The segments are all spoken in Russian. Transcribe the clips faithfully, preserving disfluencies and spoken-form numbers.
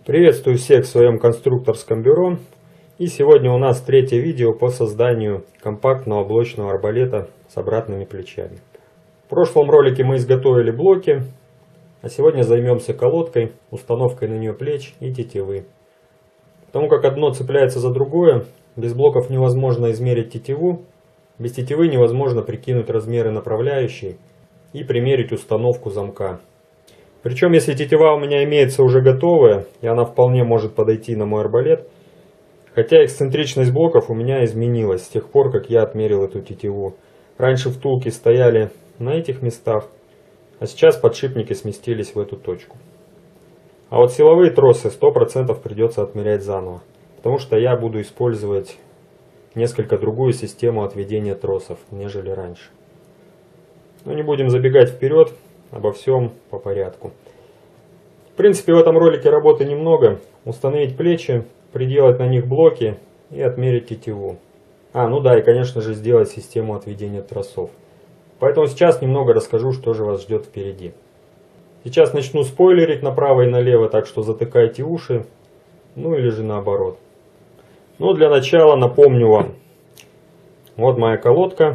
Приветствую всех в своем конструкторском бюро. И сегодня у нас третье видео по созданию компактного блочного арбалета с обратными плечами. В прошлом ролике мы изготовили блоки, а сегодня займемся колодкой, установкой на нее плеч и тетивы. Потому как одно цепляется за другое, без блоков невозможно измерить тетиву, без тетивы невозможно прикинуть размеры направляющей и примерить установку замка. Причем, если тетива у меня имеется уже готовая, и она вполне может подойти на мой арбалет, хотя эксцентричность блоков у меня изменилась с тех пор, как я отмерил эту тетиву. Раньше втулки стояли на этих местах, а сейчас подшипники сместились в эту точку. А вот силовые тросы сто процентов придется отмерять заново, потому что я буду использовать несколько другую систему отведения тросов, нежели раньше. Но не будем забегать вперед. Обо всем по порядку. В принципе, в этом ролике работы немного. Установить плечи, приделать на них блоки и отмерить тетиву. А, ну да, и конечно же сделать систему отведения тросов. Поэтому сейчас немного расскажу, что же вас ждет впереди. Сейчас начну спойлерить направо и налево, так что затыкайте уши. Ну или же наоборот. Ну для начала напомню вам. Вот моя колодка.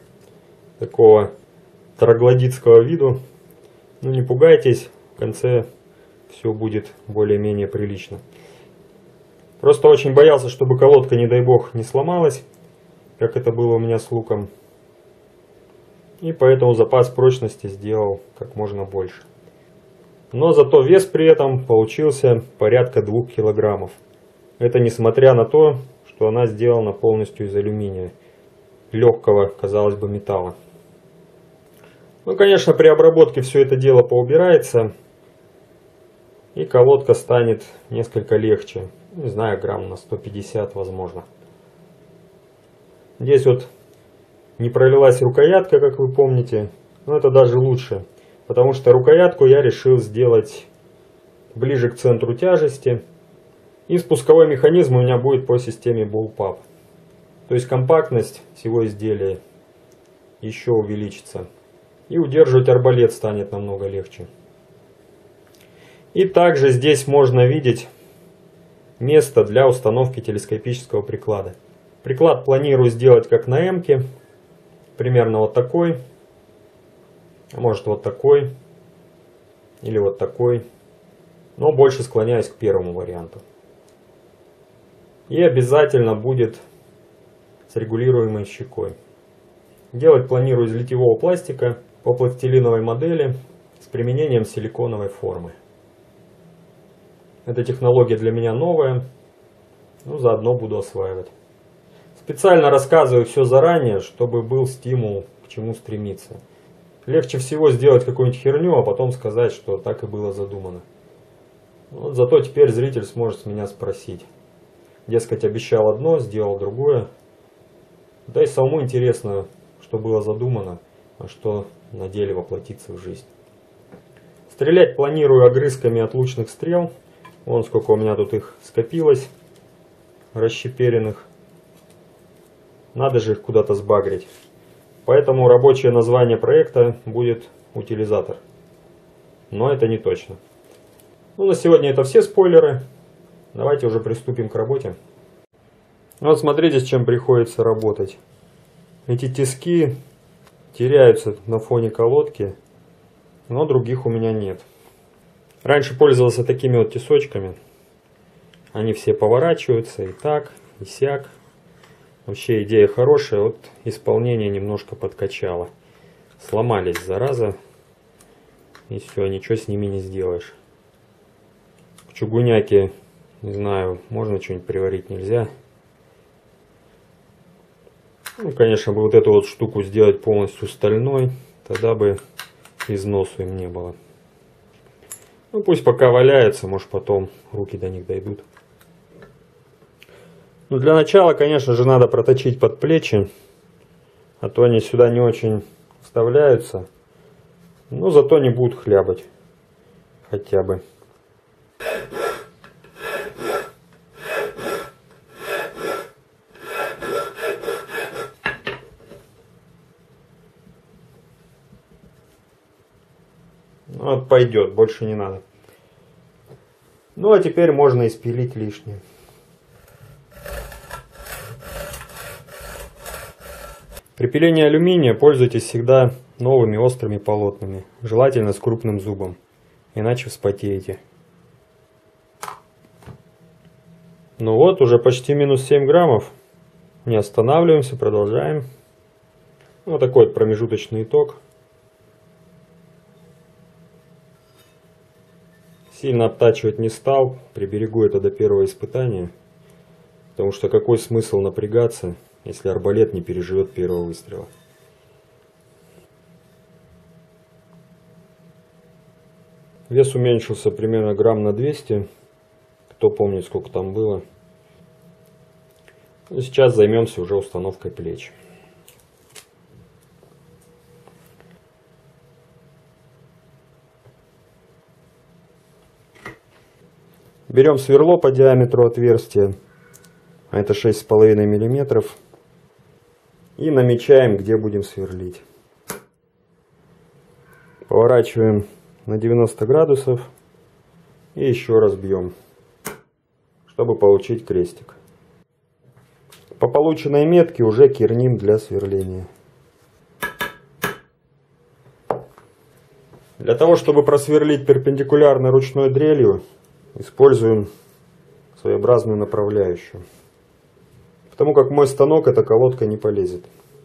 Такого троглодитского виду. Ну не пугайтесь, в конце все будет более-менее прилично. Просто очень боялся, чтобы колодка, не дай бог, не сломалась, как это было у меня с луком. И поэтому запас прочности сделал как можно больше. Но зато вес при этом получился порядка двух килограммов. Это несмотря на то, что она сделана полностью из алюминия, легкого, казалось бы, металла. Ну, конечно, при обработке все это дело поубирается, и колодка станет несколько легче. Не знаю, грамм на сто пятьдесят возможно. Здесь вот не пролилась рукоятка, как вы помните, но это даже лучше, потому что рукоятку я решил сделать ближе к центру тяжести, и спусковой механизм у меня будет по системе Bullpup. То есть компактность всего изделия еще увеличится. И удерживать арбалет станет намного легче. И также здесь можно видеть место для установки телескопического приклада. Приклад планирую сделать как на М-ке. Примерно вот такой. А может вот такой. Или вот такой. Но больше склоняюсь к первому варианту. И обязательно будет с регулируемой щекой. Делать планирую из литьевого пластика по пластилиновой модели с применением силиконовой формы. Эта технология для меня новая, ну заодно буду осваивать. Специально рассказываю все заранее, чтобы был стимул к чему стремиться. Легче всего сделать какую-нибудь херню, а потом сказать, что так и было задумано. Вот зато теперь зритель сможет с меня спросить. Дескать, обещал одно, сделал другое. Да и самому интересно, что было задумано, а что на деле воплотится в жизнь. Стрелять планирую огрызками от лучных стрел. Вон сколько у меня тут их скопилось, расщеперенных. Надо же их куда-то сбагрить. Поэтому рабочее название проекта будет утилизатор. Но это не точно. Ну, на сегодня это все спойлеры. Давайте уже приступим к работе. Вот смотрите, с чем приходится работать. Эти тиски теряются на фоне колодки, но других у меня нет. Раньше пользовался такими вот тисочками. Они все поворачиваются и так, и сяк. Вообще идея хорошая, вот исполнение немножко подкачало. Сломались, зараза. И все, ничего с ними не сделаешь. В чугуняке, не знаю, можно что-нибудь приварить, нельзя. Ну, конечно, бы вот эту вот штуку сделать полностью стальной, тогда бы износу им не было. Ну, пусть пока валяются, может потом руки до них дойдут. Ну, для начала, конечно же, надо проточить под плечи, а то они сюда не очень вставляются. Но зато не будут хлябать, хотя бы. Вот пойдет, больше не надо. Ну а теперь можно испилить лишнее. При пилении алюминия пользуйтесь всегда новыми острыми полотнами, желательно с крупным зубом, иначе вспотеете. Ну вот, уже почти минус семь граммов. Не останавливаемся, продолжаем. Вот такой вот промежуточный итог. Сильно обтачивать не стал, приберегу это до первого испытания. Потому что какой смысл напрягаться, если арбалет не переживет первого выстрела. Вес уменьшился примерно грамм на двести. Кто помнит, сколько там было. И сейчас займемся уже установкой плеч. Берем сверло по диаметру отверстия, а это шесть с половиной миллиметров, и намечаем, где будем сверлить. Поворачиваем на девяносто градусов и еще раз бьем, чтобы получить крестик. По полученной метке уже керним для сверления. Для того, чтобы просверлить перпендикулярно ручной дрелью, используем своеобразную направляющую. Потому как мой станок эта колодка не полезет.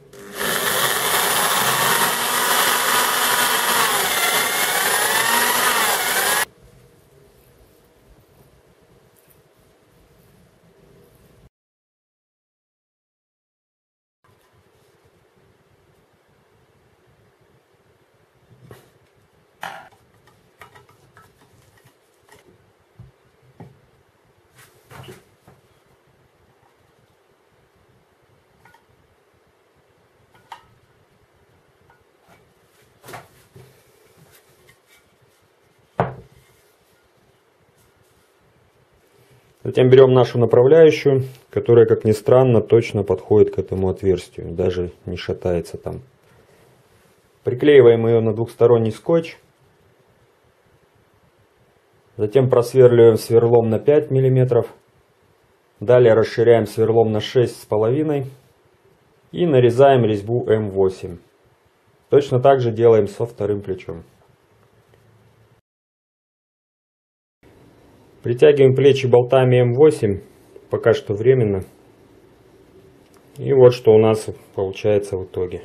Затем берем нашу направляющую, которая, как ни странно, точно подходит к этому отверстию, даже не шатается там. Приклеиваем ее на двухсторонний скотч. Затем просверливаем сверлом на пять миллиметров. Далее расширяем сверлом на шесть с половиной. И нарезаем резьбу эм восемь. Точно так же делаем со вторым плечом. Притягиваем плечи болтами эм восемь, пока что временно. И вот что у нас получается в итоге.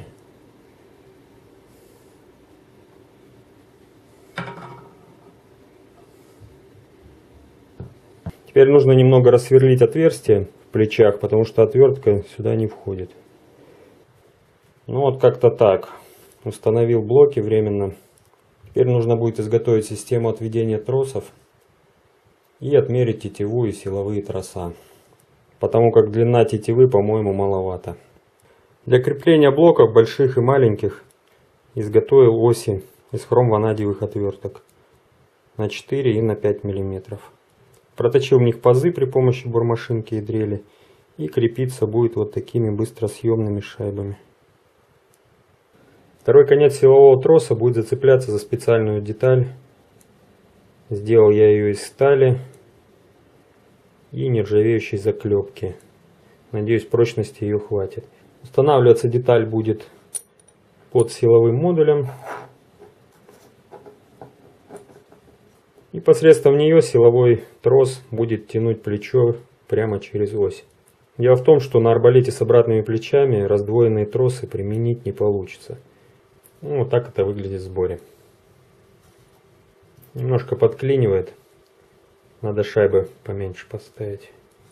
Теперь нужно немного рассверлить отверстие в плечах, потому что отвертка сюда не входит. Ну вот как-то так. Установил блоки временно. Теперь нужно будет изготовить систему отведения тросов и отмерить тетиву и силовые троса, потому как длина тетивы, по-моему, маловато. Для крепления блоков больших и маленьких изготовил оси из хромванадиевых отверток на четыре и на пять миллиметров. Проточил в них пазы при помощи бормашинки и дрели, и крепиться будет вот такими быстросъемными шайбами. Второй конец силового троса будет зацепляться за специальную деталь. Сделал я ее из стали и нержавеющей заклепки. Надеюсь, прочности ее хватит. Устанавливаться деталь будет под силовым модулем. И посредством нее силовой трос будет тянуть плечо прямо через ось. Дело в том, что на арбалете с обратными плечами раздвоенные тросы применить не получится. Ну, вот так это выглядит в сборе. Немножко подклинивает. Надо шайбы поменьше поставить.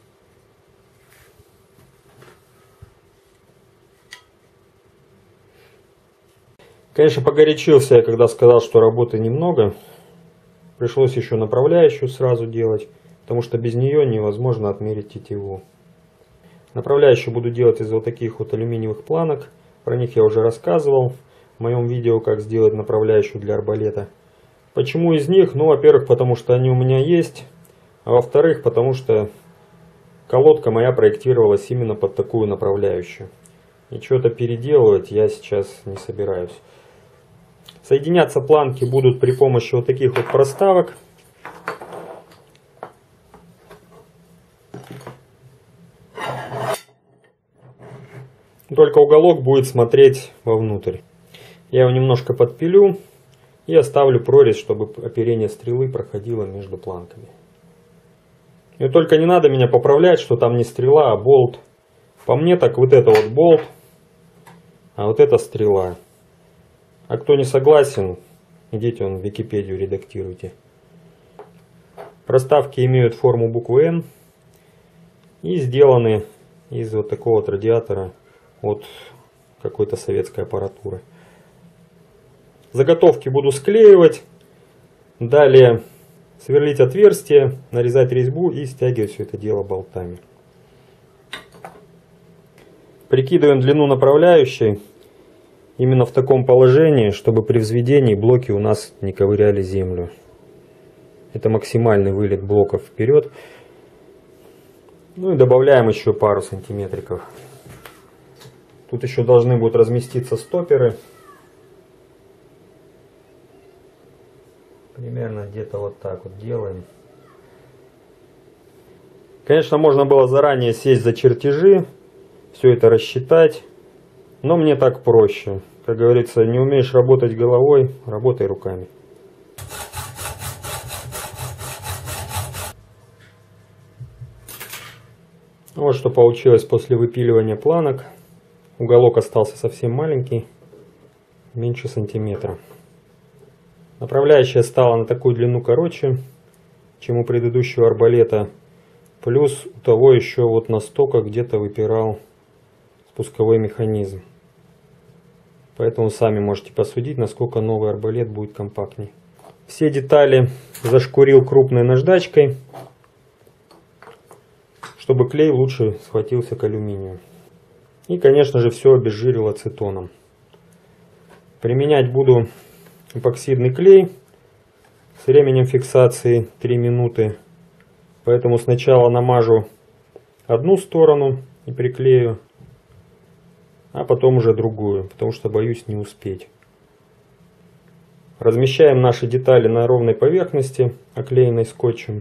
Конечно, погорячился я, когда сказал, что работы немного. Пришлось еще направляющую сразу делать, потому что без нее невозможно отмерить тетиву. Направляющую буду делать из вот таких вот алюминиевых планок. Про них я уже рассказывал в моем видео, как сделать направляющую для арбалета. Почему из них? Ну, во-первых, потому что они у меня есть. А во-вторых, потому что колодка моя проектировалась именно под такую направляющую. И что-то переделывать я сейчас не собираюсь. Соединяться планки будут при помощи вот таких вот проставок. Только уголок будет смотреть вовнутрь. Я его немножко подпилю и оставлю прорезь, чтобы оперение стрелы проходило между планками. И только не надо меня поправлять, что там не стрела, а болт. По мне так вот это вот болт, а вот это стрела. А кто не согласен, идите он в Википедию редактируйте. Проставки имеют форму буквы Н и сделаны из вот такого вот радиатора от какой-то советской аппаратуры. Заготовки буду склеивать, далее сверлить отверстие, нарезать резьбу и стягивать все это дело болтами. Прикидываем длину направляющей именно в таком положении, чтобы при взведении блоки у нас не ковыряли землю. Это максимальный вылет блоков вперед. Ну и добавляем еще пару сантиметриков. Тут еще должны будут разместиться стоперы. Примерно где-то вот так вот делаем. Конечно, можно было заранее сесть за чертежи, все это рассчитать. Но мне так проще. Как говорится, не умеешь работать головой, работай руками. Вот что получилось после выпиливания планок. Уголок остался совсем маленький, меньше сантиметра. Направляющая стала на такую длину короче, чем у предыдущего арбалета. Плюс у того еще вот на стоках где-то выпирал спусковой механизм. Поэтому сами можете посудить, насколько новый арбалет будет компактней. Все детали зашкурил крупной наждачкой, чтобы клей лучше схватился к алюминию. И, конечно же, все обезжирил ацетоном. Применять буду эпоксидный клей с временем фиксации три минуты. Поэтому сначала намажу одну сторону и приклею, а потом уже другую, потому что боюсь не успеть. Размещаем наши детали на ровной поверхности, оклеенной скотчем.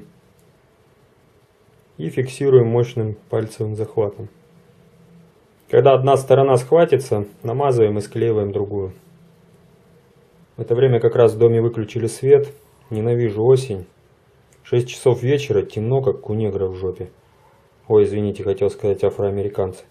И фиксируем мощным пальцевым захватом. Когда одна сторона схватится, намазываем и склеиваем другую. В это время как раз в доме выключили свет. Ненавижу осень. шесть часов вечера, темно, как у негра в жопе. Ой, извините, хотел сказать афроамериканцы.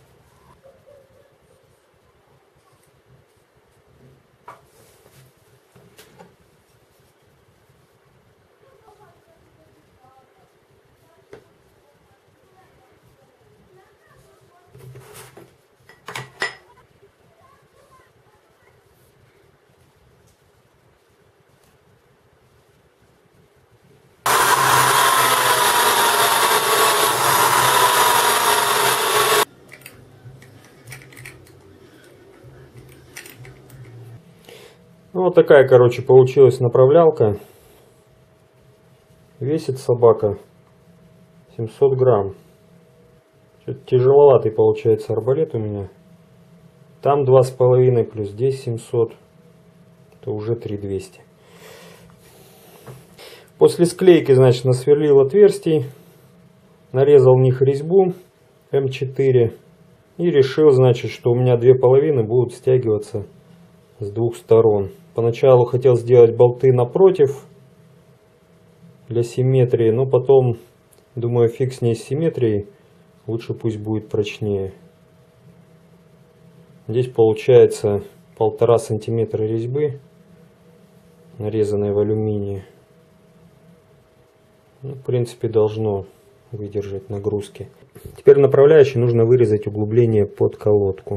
Вот такая, короче, получилась направлялка. Весит собака семьсот грамм. Что-то тяжеловатый получается арбалет у меня. Там два с половиной плюс здесь семьсот. Это уже три тысячи двести. После склейки, значит, насверлил отверстий. Нарезал в них резьбу эм четыре. И решил, значит, что у меня две половины будут стягиваться с двух сторон. Поначалу хотел сделать болты напротив для симметрии, но потом думаю, фиг с ней с симметрией, лучше пусть будет прочнее. Здесь получается полтора сантиметра резьбы, нарезанной в алюминии. Ну, в принципе, должно выдержать нагрузки. Теперь направляющей нужно вырезать углубление под колодку.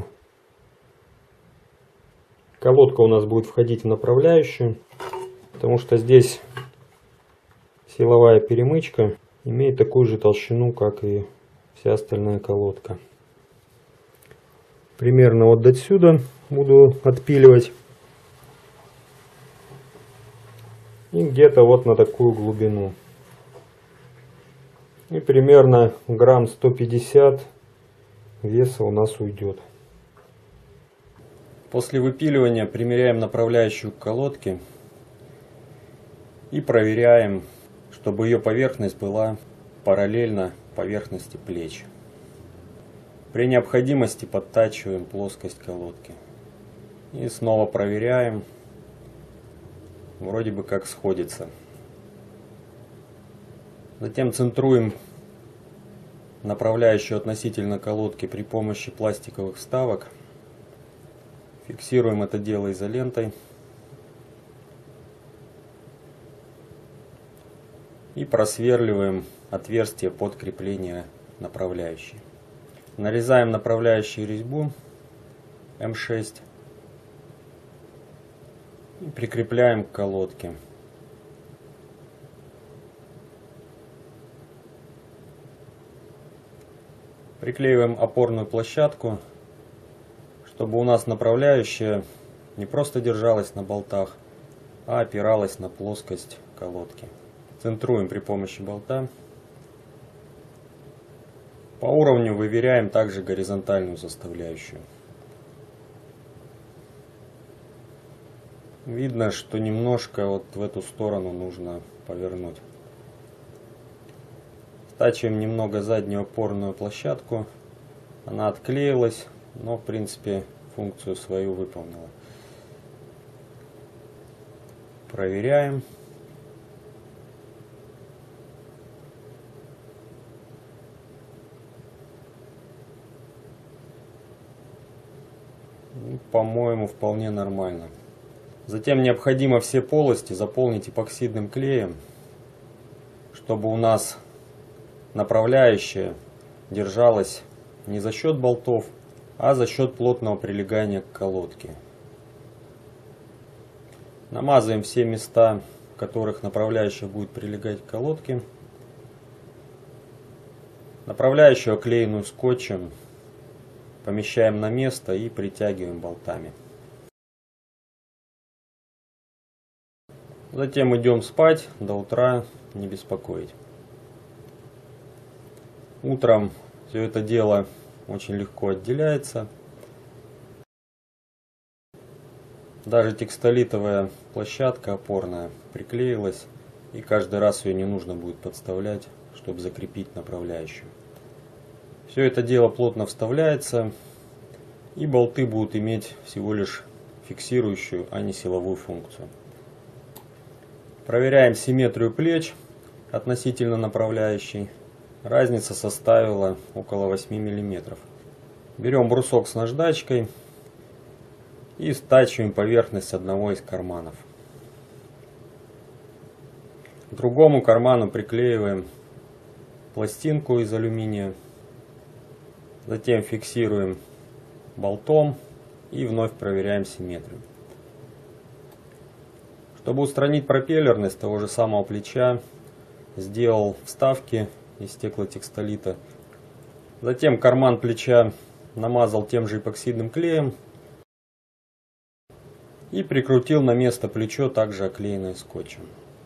Колодка у нас будет входить в направляющую, потому что здесь силовая перемычка имеет такую же толщину, как и вся остальная колодка. Примерно вот до сюда буду отпиливать. И где-то вот на такую глубину. И примерно грамм сто пятьдесят веса у нас уйдет. После выпиливания примеряем направляющую к колодке и проверяем, чтобы ее поверхность была параллельна поверхности плеч. При необходимости подтачиваем плоскость колодки. И снова проверяем. Вроде бы как сходится. Затем центруем направляющую относительно колодки при помощи пластиковых вставок. Фиксируем это дело изолентой. И просверливаем отверстие под крепление направляющей. Нарезаем направляющую резьбу эм шесть и прикрепляем к колодке. Приклеиваем опорную площадку, чтобы у нас направляющая не просто держалась на болтах, а опиралась на плоскость колодки. Центруем при помощи болта. По уровню выверяем также горизонтальную составляющую. Видно, что немножко вот в эту сторону нужно повернуть. Стачиваем немного заднюю опорную площадку. Она отклеилась, но в принципе функцию свою выполнила. Проверяем. По-моему, вполне нормально. Затем необходимо все полости заполнить эпоксидным клеем, чтобы у нас направляющая держалась не за счет болтов, а за счет плотного прилегания к колодке. Намазываем все места, в которых направляющая будет прилегать к колодке. Направляющую, оклеенную скотчем, помещаем на место и притягиваем болтами. Затем идем спать, до утра не беспокоить. Утром все это дело очень легко отделяется. Даже текстолитовая площадка опорная приклеилась, и каждый раз ее не нужно будет подставлять, чтобы закрепить направляющую. Все это дело плотно вставляется, и болты будут иметь всего лишь фиксирующую, а не силовую функцию. Проверяем симметрию плеч относительно направляющей. Разница составила около восьми миллиметров. Берем брусок с наждачкой и стачиваем поверхность одного из карманов. К другому карману приклеиваем пластинку из алюминия. Затем фиксируем болтом и вновь проверяем симметрию. Чтобы устранить пропеллерность того же самого плеча, сделал вставки из стеклотекстолита. Затем карман плеча намазал тем же эпоксидным клеем и прикрутил на место плечо, также оклеенное скотчем.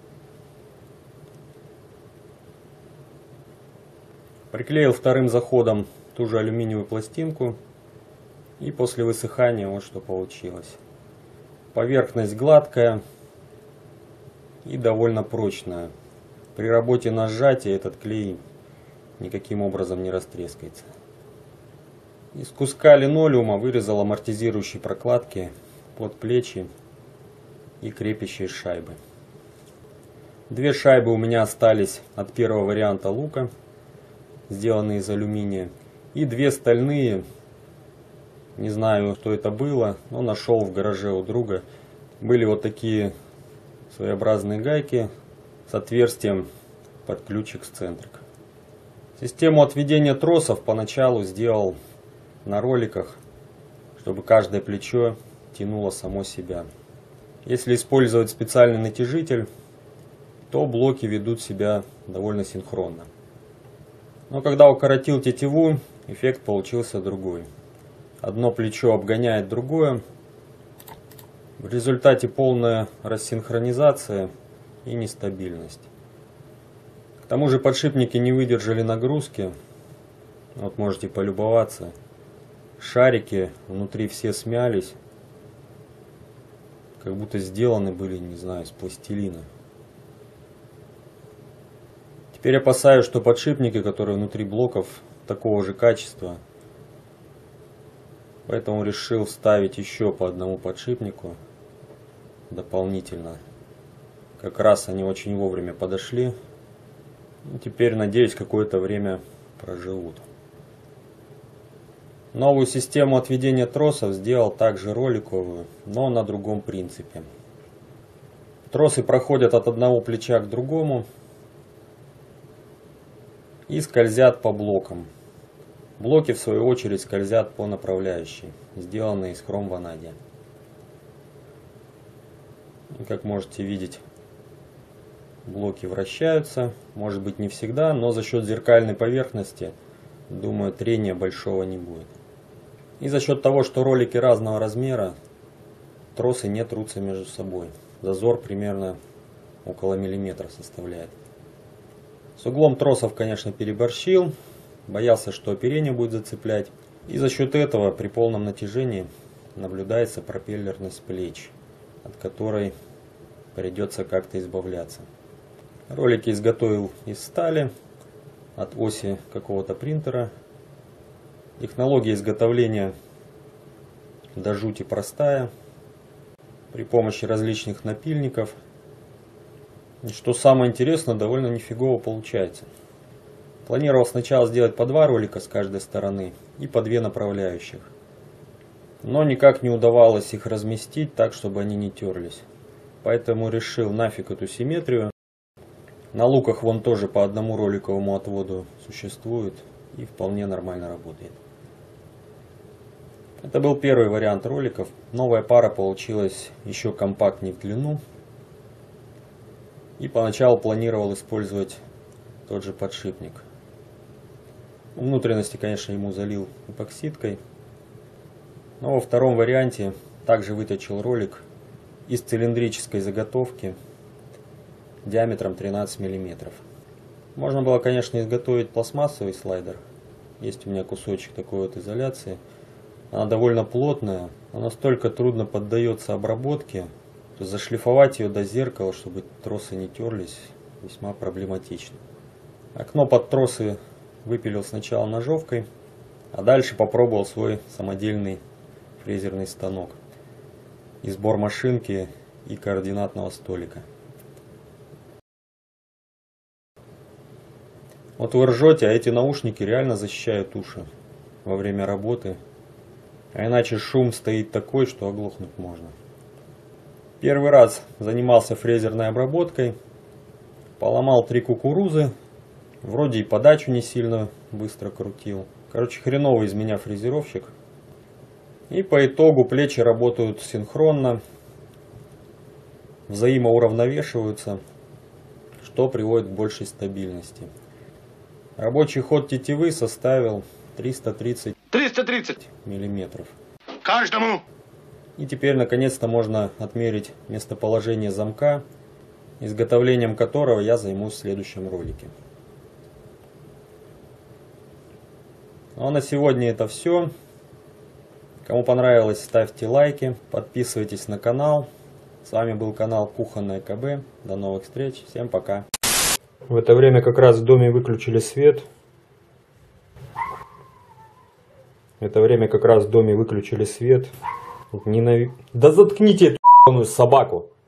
Приклеил вторым заходом ту же алюминиевую пластинку, и после высыхания вот что получилось. Поверхность гладкая и довольно прочная. При работе на сжатие этот клей никаким образом не растрескается. Из куска линолеума вырезал амортизирующие прокладки под плечи и крепящие шайбы. Две шайбы у меня остались от первого варианта лука, сделанные из алюминия, и две стальные, не знаю, что это было, но нашел в гараже у друга. Были вот такие своеобразные гайки с отверстием под ключик-сцентрик. Систему отведения тросов поначалу сделал на роликах, чтобы каждое плечо тянуло само себя. Если использовать специальный натяжитель, то блоки ведут себя довольно синхронно. Но когда укоротил тетиву, эффект получился другой. Одно плечо обгоняет другое. В результате полная рассинхронизация и нестабильность. К тому же подшипники не выдержали нагрузки. Вот можете полюбоваться. Шарики внутри все смялись. Как будто сделаны были, не знаю, из пластилина. Теперь опасаюсь, что подшипники, которые внутри блоков такого же качества, Поэтому решил вставить еще по одному подшипнику дополнительно. Как раз они очень вовремя подошли. И теперь, надеюсь, какое-то время проживут. Новую систему отведения тросов сделал также роликовую, но на другом принципе. Тросы проходят от одного плеча к другому и скользят по блокам. Блоки, в свою очередь, скользят по направляющей, сделанной из хром-ванадия. Как можете видеть, блоки вращаются, может быть не всегда, но за счет зеркальной поверхности, думаю, трения большого не будет. И за счет того, что ролики разного размера, тросы не трутся между собой. Зазор примерно около миллиметра составляет. С углом тросов, конечно, переборщил, боялся, что оперение будет зацеплять. И за счет этого при полном натяжении наблюдается пропеллерность плеч, от которой придется как-то избавляться. Ролики изготовил из стали, от оси какого-то принтера. Технология изготовления до жути простая, при помощи различных напильников. И что самое интересное, довольно нифигово получается. Планировал сначала сделать по два ролика с каждой стороны и по две направляющих. Но никак не удавалось их разместить так, чтобы они не терлись. Поэтому решил нафиг эту симметрию. На луках вон тоже по одному роликовому отводу существует и вполне нормально работает. Это был первый вариант роликов. Новая пара получилась еще компактнее в длину. И поначалу планировал использовать тот же подшипник. Внутренности, конечно, ему залил эпоксидкой. Но во втором варианте также выточил ролик из цилиндрической заготовки диаметром тринадцать миллиметров. Можно было, конечно, изготовить пластмассовый слайдер. Есть у меня кусочек такой вот изоляции. Она довольно плотная, но настолько трудно поддается обработке, то зашлифовать ее до зеркала, чтобы тросы не терлись, весьма проблематично. Окно под тросы выпилил сначала ножовкой, а дальше попробовал свой самодельный фрезерный станок и сбор машинки и координатного столика. Вот вы ржете, а эти наушники реально защищают уши во время работы. А иначе шум стоит такой, что оглохнуть можно. Первый раз занимался фрезерной обработкой. Поломал три кукурузы. Вроде и подачу не сильно быстро крутил. Короче, хреновый из меня фрезеровщик. И по итогу плечи работают синхронно. Взаимоуравновешиваются, что приводит к большей стабильности. Рабочий ход тетивы составил триста тридцать миллиметров. Каждому! И теперь наконец-то можно отмерить местоположение замка, изготовлением которого я займусь в следующем ролике. Ну а на сегодня это все. Кому понравилось, ставьте лайки, подписывайтесь на канал. С вами был канал Кухонное КБ. До новых встреч. Всем пока. В это время как раз в доме выключили свет. В это время как раз в доме выключили свет. Ненави... Да заткните эту собаку!